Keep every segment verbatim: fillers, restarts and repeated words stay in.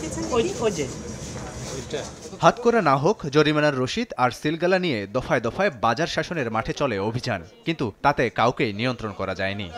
রেখেছেন? হাতকড়া না হোক জরিমানার রসিদ আর সিলগালা নিয়ে দফায় দফায় বাজার শাসনের মাঠে চলে অভিযান, কিন্তু তাতে কাউকেই নিয়ন্ত্রণ করা যায়নি।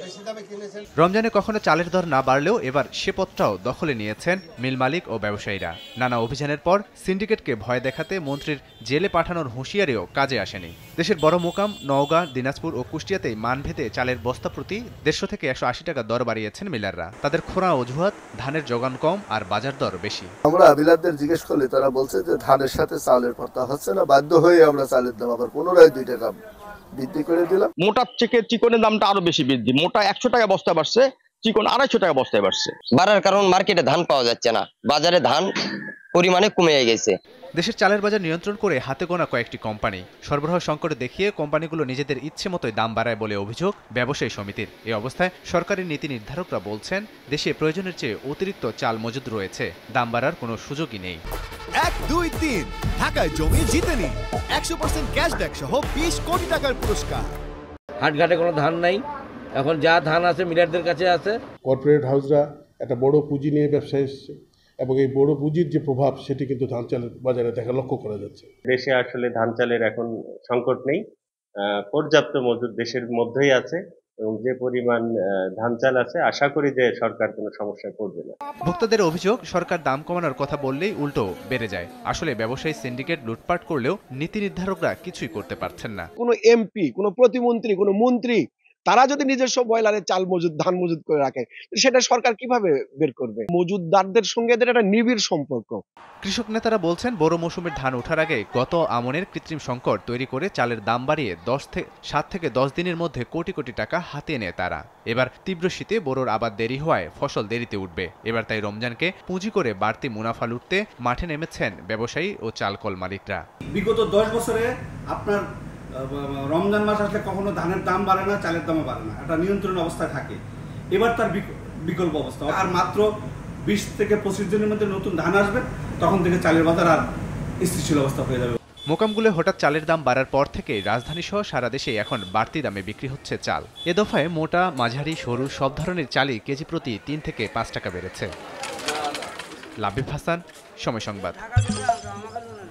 রমজানে কখনো চালের দর না বাড়লেও এবার সে পথটাও দখলে নিয়েছেন মিল মালিক ও ব্যবসায়ীরা। নানা অভিযানের পর সিন্ডিকেটকে ভয় দেখাতে মন্ত্রীর জেলে পাঠানোর হুঁশিয়ারিও কাজে আসেনি। দেশের বড় মোকাম নওগাঁ, দিনাজপুর ও কুষ্টিয়াতেই মানভেদে চালের বস্তা প্রতি দেড়শো থেকে একশো আশি টাকা দর বাড়িয়েছেন মিলাররা। তাদের খোঁড়া অজুহাত ধানের যোগান কম আর বাজার দর বেশি। আমরা বিলাতদের জিজ্ঞেস করলে তারা বলছে যে ধানের সাথে চালের ভর্তা হচ্ছে না, বাধ্য হয়ে আমরা চালের দাম আবার পুনরায় দুই টাকা বৃদ্ধি করে দিলাম। মোটার থেকে চিকনের দামটা আরো বেশি বৃদ্ধি। মোটা একশো টাকা বস্তা বাড়ছে, চিকন আড়াইশো টাকা বস্তায় বাড়ছে। বাড়ার কারণ মার্কেটে ধান পাওয়া যাচ্ছে না, বাজারে ধান পরিমাণে কমে গেছে। দেশের চালের বাজার নিয়ন্ত্রণ করে হাতে গোনা কয়েকটি কোম্পানি। সরবরাহ সংকট দেখিয়ে কোম্পানিগুলো নিজেদের ইচ্ছে মতোই দাম বাড়ায় বলে অভিযোগ ব্যবসায়ী সমিতির। এই অবস্থায় সরকারি নীতি নির্ধারকরা বলছেন দেশে প্রয়োজনের চেয়ে অতিরিক্ত চাল মজুদ রয়েছে, দাম বাড়ার কোনো সুযোগই নেই। এক দুই তিন ঢাকায় জমি জিতে নিন একশো পার্সেন্ট ক্যাশব্যাক সহ বিশ কোটি টাকার পুরস্কার। হাটঘাটে কোনো ধান নাই, এখন যা ধান আছে মিলারদের কাছে আছে। কর্পোরেট হাউসরা একটা বড় পুঁজি নিয়ে ব্যবসায় এসছে এবং এই বড় পুঁজির যে প্রভাব সেটি কিন্তু ধান চালের বাজারে দেখা লক্ষ্য করা যাচ্ছে। দেশে আসলে ধান চালের এখন সংকট নেই, পর্যাপ্ত মজুদ দেশের মধ্যেই আছে এবং যে পরিমাণ ধান চাল আছে আশা করি যে সরকার কোনো সমস্যায় পড়বে না। ভোক্তাদের অভিযোগ সরকার দাম কমানোর কথা বললেই উল্টো বেড়ে যায়। আসলে ব্যবসায়ী সিন্ডিকেট লুটপাট করলেও নীতি নির্ধারকরা কিছুই করতে পারছেন না। কোনো এমপি, কোনো প্রতিমন্ত্রী, কোনো মন্ত্রী তারা যদি নিজস্ব বয়লারে চাল মজুদ ধান মজুদ করে রাখে, সেটা সরকার কিভাবে বের করবে? মজুদদারদের সঙ্গে এদের একটা নিবিড় সম্পর্ক। কৃষক নেতারা বলছেন বড় মৌসুমের ধান ওঠার আগে গত আমনের কৃত্রিম সংকট তৈরি করে চালের দাম বাড়িয়ে দশ থেকে সাত থেকে দশ দিনের মধ্যে কোটি কোটি টাকা হাতিয়ে নেয় তারা। এবার তীব্র শীতে বোরোর আবাদ দেরি হওয়ায় ফসল দেরিতে উঠবে। এবার তাই রমজানকে পুঁজি করে বাড়তি মুনাফা লুটতে মাঠে নেমেছেন ব্যবসায়ী ও চালকল মালিকরা। বিগত দশ বছরে আপনার রমজান মাস আসলে কখনো ধানের দাম বাড়ে না, চালের দামও বাড়ে না, একটা নিয়ন্ত্রণ অবস্থায় থাকে। এবার তার বিকল্প অবস্থা, আর মাত্র বিশ থেকে পঁচিশ দিনের মধ্যে নতুন ধান আসবে, তখন থেকে চালের বাজার আর স্থিতিশীল অবস্থা হয়ে যাবে। মোকামগুলো হঠাৎ চালের দাম বাড়ার পর থেকে রাজধানী সহ সারা দেশে এখন বাড়তি দামে বিক্রি হচ্ছে চাল। এ দফায় মোটা, মাঝারি, সরু সব ধরনের চালই কেজি প্রতি তিন থেকে পাঁচ টাকা বেড়েছে। লাবিব হাসান, সময় সংবাদ।